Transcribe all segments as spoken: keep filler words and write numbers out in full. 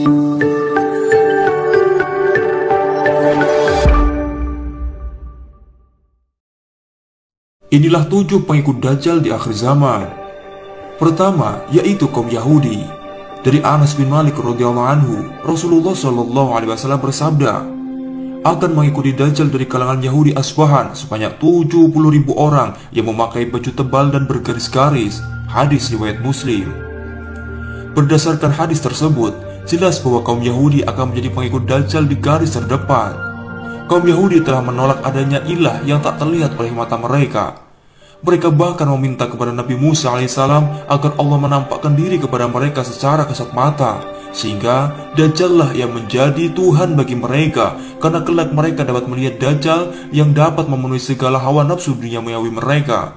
Inilah tujuh pengikut Dajjal di akhir zaman. Pertama, yaitu kaum Yahudi. Dari Anas bin Malik radhiyallahu anhu, Rasulullah shallallahu alaihi wasallam bersabda, akan mengikuti Dajjal dari kalangan Yahudi Asbahan sebanyak tujuh puluh ribu orang yang memakai baju tebal dan bergaris-garis. Hadis riwayat Muslim. Berdasarkan hadis tersebut, jelas bahwa kaum Yahudi akan menjadi pengikut Dajjal di garis terdepan. Kaum Yahudi telah menolak adanya ilah yang tak terlihat oleh mata mereka. Mereka bahkan meminta kepada Nabi Musa alaihissalam agar Allah menampakkan diri kepada mereka secara kasat mata, sehingga Dajjallah yang menjadi Tuhan bagi mereka, karena kelak mereka dapat melihat Dajjal yang dapat memenuhi segala hawa nafsu duniawi mereka.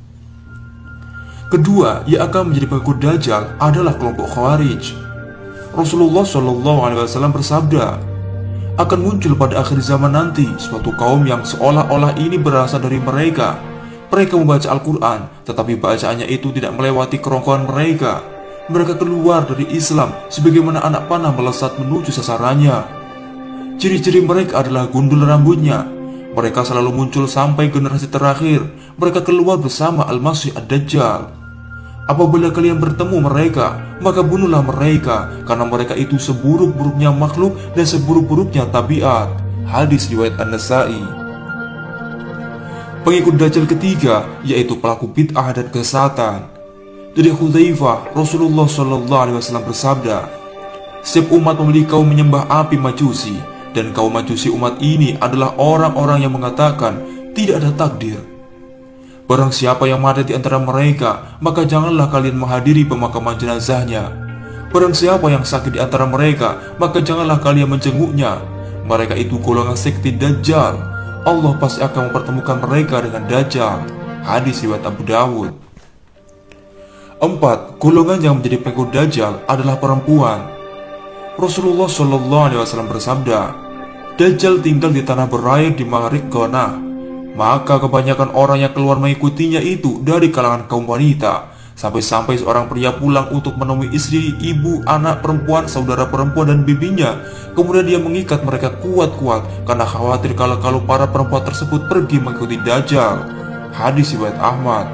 Kedua, yang akan menjadi pengikut Dajjal adalah kelompok Khawarij. Rasulullah shallallahu alaihi wasallam bersabda, akan muncul pada akhir zaman nanti suatu kaum yang seolah-olah ini berasal dari mereka. Mereka membaca Al-Quran, tetapi bacaannya itu tidak melewati kerongkongan mereka. Mereka keluar dari Islam sebagaimana anak panah melesat menuju sasarannya. Ciri-ciri mereka adalah gundul rambutnya. Mereka selalu muncul sampai generasi terakhir. Mereka keluar bersama Al-Masih Ad-Dajjal. Apabila kalian bertemu mereka, maka bunuhlah mereka, karena mereka itu seburuk-buruknya makhluk dan seburuk-buruknya tabiat. Hadis riwayat An-Nasa'i. Pengikut Dajjal ketiga yaitu pelaku bid'ah dan kesesatan. Dari Hudzaifah, Rasulullah shallallahu alaihi wasallam bersabda, setiap umat memiliki kaum menyembah api Majusi, dan kaum Majusi umat ini adalah orang-orang yang mengatakan tidak ada takdir. Barang siapa yang mati di antara mereka, maka janganlah kalian menghadiri pemakaman jenazahnya. Barang siapa yang sakit di antara mereka, maka janganlah kalian menjenguknya. Mereka itu golongan sekte Dajjal. Allah pasti akan mempertemukan mereka dengan Dajjal. Hadis riwayat Abu Dawud. Empat, golongan yang menjadi pengikut Dajjal adalah perempuan. Rasulullah shallallahu alaihi wasallam bersabda, Dajjal tinggal di tanah berair di Maghrib Ghana. Maka kebanyakan orang yang keluar mengikutinya itu dari kalangan kaum wanita. Sampai-sampai seorang pria pulang untuk menemui istri, ibu, anak perempuan, saudara perempuan dan bibinya. Kemudian dia mengikat mereka kuat-kuat karena khawatir kalau-kalau para perempuan tersebut pergi mengikuti Dajjal. Hadis riwayat Ahmad.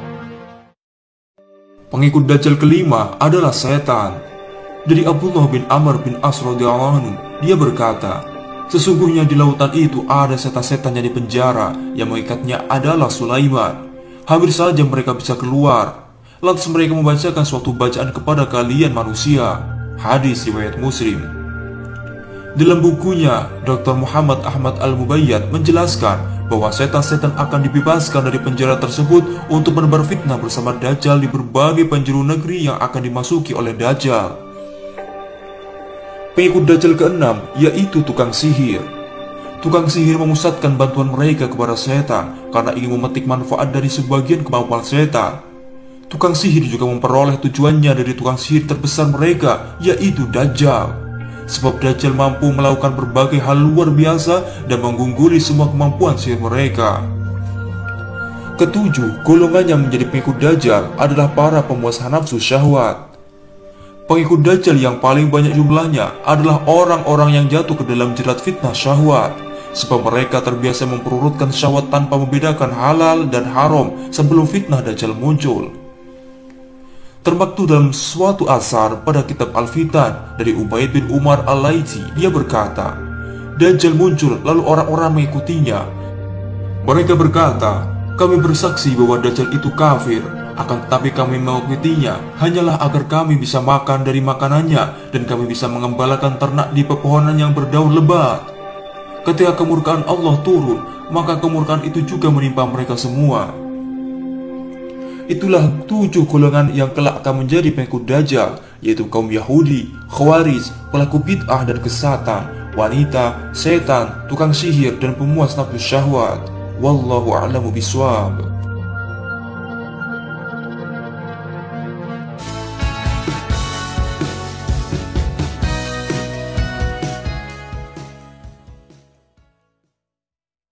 Pengikut Dajjal kelima adalah setan. Dari Abdullah bin Amr bin As radhiyallahu anhu, dia berkata, sesungguhnya di lautan itu ada setan-setan yang dipenjara, yang mengikatnya adalah Sulaiman. Hampir saja mereka bisa keluar. Lantas mereka membacakan suatu bacaan kepada kalian manusia. Hadis riwayat Muslim. Dalam bukunya, Doktor Muhammad Ahmad Al-Mubayyad menjelaskan bahwa setan-setan akan dibebaskan dari penjara tersebut untuk menebar fitnah bersama Dajjal di berbagai penjuru negeri yang akan dimasuki oleh Dajjal. Pengikut Dajjal keenam yaitu tukang sihir. Tukang sihir memusatkan bantuan mereka kepada setan karena ingin memetik manfaat dari sebagian kemampuan setan. Tukang sihir juga memperoleh tujuannya dari tukang sihir terbesar mereka, yaitu Dajjal. Sebab Dajjal mampu melakukan berbagai hal luar biasa dan mengungguli semua kemampuan sihir mereka. Ketujuh, golongan yang menjadi pengikut Dajjal adalah para pemuas nafsu syahwat. Pengikut Dajjal yang paling banyak jumlahnya adalah orang-orang yang jatuh ke dalam jerat fitnah syahwat. Sebab mereka terbiasa memperurutkan syahwat tanpa membedakan halal dan haram sebelum fitnah Dajjal muncul. Termaktub dalam suatu asar pada kitab Al-Fitan dari Ubaid bin Umar Al-Laiti, dia berkata, Dajjal muncul lalu orang-orang mengikutinya. Mereka berkata, kami bersaksi bahwa Dajjal itu kafir, akan tetapi kami mengikutinya hanyalah agar kami bisa makan dari makanannya dan kami bisa mengembalakan ternak di pepohonan yang berdaun lebat. Ketika kemurkaan Allah turun, maka kemurkaan itu juga menimpa mereka semua. Itulah tujuh golongan yang kelak akan menjadi pengikut Dajjal, yaitu kaum Yahudi, Khawarij, pelaku bid'ah dan kesesatan, wanita, setan, tukang sihir dan pemuas nafsu syahwat. Wallahu a'lamu bishawab.